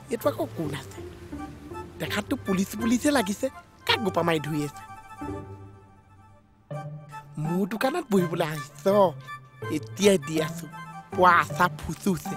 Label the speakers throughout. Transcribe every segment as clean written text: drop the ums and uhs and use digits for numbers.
Speaker 1: এইটো আকৌ কোন আছে দেখাততো পুলিচে লাগিছে কাক গোপা মাৰি ধুই আছে মোৰ দোকানত বহিবলৈ আহিছ এতিয়াই দি আছো পোৱা আশা ফুচুছে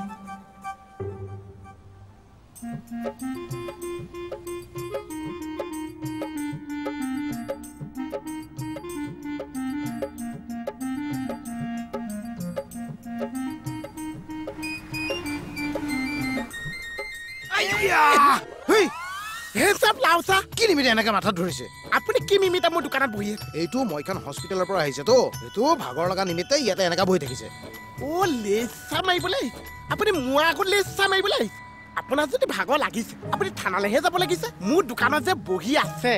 Speaker 2: কি নিমিতে এনেকে মাথাত ধৰিছে
Speaker 1: আপুনি কি মিমিতা মোৰ দোকানত বহি আছে
Speaker 2: এইটো মইখন হস্পিটেলৰ পৰা আহিছে তো এইটো ভাগৰ লগা নিমিত্তে ইয়াতে এনেকা বহি থাকিছে
Speaker 1: লেচা মাৰিবলৈ আপুনি মোৰ আগত লেচা মাৰিবলৈ আপোনাৰ যদি ভাগৰ লাগিছে আপুনি থানালৈহে যাব লাগিছে মোৰ দোকানত যে বহি আছে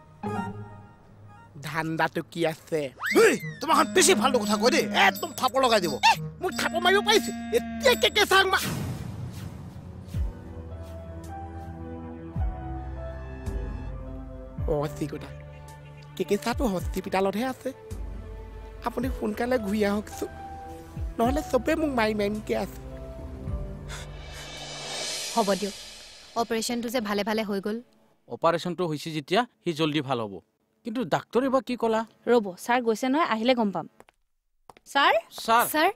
Speaker 1: ধান্দাটো কি আছে
Speaker 2: তোমাক বেছি ফাল্টু কথা কৈ দেই একদম থাপৰ লগাই দিব
Speaker 1: মোক থাপৰ মাৰিব পাৰিছে এতিয়া কেকে চাং চিকুটা কেকেচাটো হস্পিটেলতহে আছে আপুনি সোনকালে ঘূৰি আহকচোন নহ'লে চবেই মোক মাৰিমকৈ আছে
Speaker 3: হ'ব দিয়ক অপাৰেশ্যনটো যে ভালে ভালে হৈ গ'ল
Speaker 4: অপাৰেশ্যনটো হৈছে যেতিয়া সি জল্দি ভাল হ'ব কিন্তু ডাক্তৰে বা কি ক'লা
Speaker 3: ৰ'ব ছাৰ গৈছে নহয় আহিলে গম পাম ছাৰ
Speaker 4: ছাৰ
Speaker 3: ছাৰ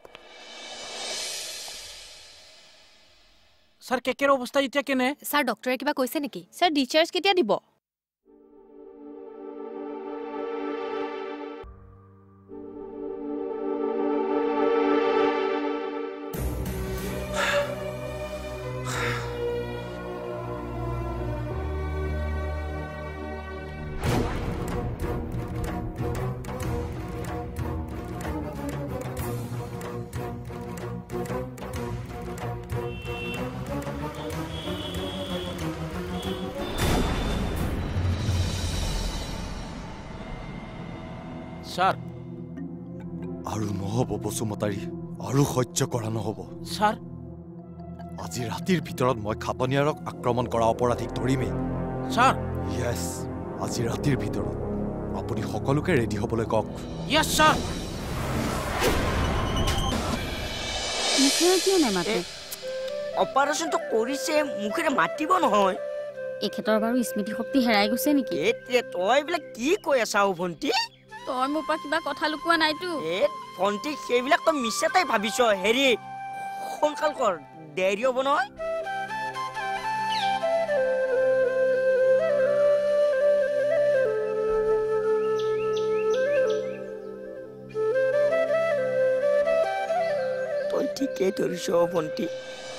Speaker 4: ছাৰ কেকেৰ অৱস্থা এতিয়া কেনে
Speaker 3: ছাৰ ডক্টৰে কিবা কৈছে নেকি ছাৰ ডিচাৰ্জ কেতিয়া দিব
Speaker 4: ছাৰ
Speaker 5: আৰু নহ'ব বসুমতাৰী আৰু সহ্য কৰা নহ'ব
Speaker 4: ছাৰ
Speaker 5: আজি ৰাতিৰ ভিতৰত মই খাপনিয়াৰক আক্ৰমণ কৰা অপৰাধীক ধৰিমেই
Speaker 4: ছাৰ
Speaker 5: য়েছ আজি ৰাতিৰ ভিতৰত আপুনি সকলোকে ৰেডি হ'বলৈ কওক
Speaker 4: য়েছ ছাৰ
Speaker 6: মুখেৰে কিয় নামাতে
Speaker 7: অপাৰেশ্যনটো কৰিছে মুখেৰে মাতিব নহয়
Speaker 6: এখেতৰ বাৰু স্মৃতি শক্তি হেৰাই গৈছে নেকি
Speaker 7: এতিয়া তই এইবিলাক কি কৈ আছা ভণ্টি
Speaker 6: তই মোৰ পৰা কিবা কথা লুকোৱা নাইতো
Speaker 7: ভণ্টি সেইবিলাক তই মিছাতেই ভাবিছ হেৰি সোনকাল কৰ দেৰি হ'ব নহয় তই ঠিকেই ধৰিছ ভণ্টি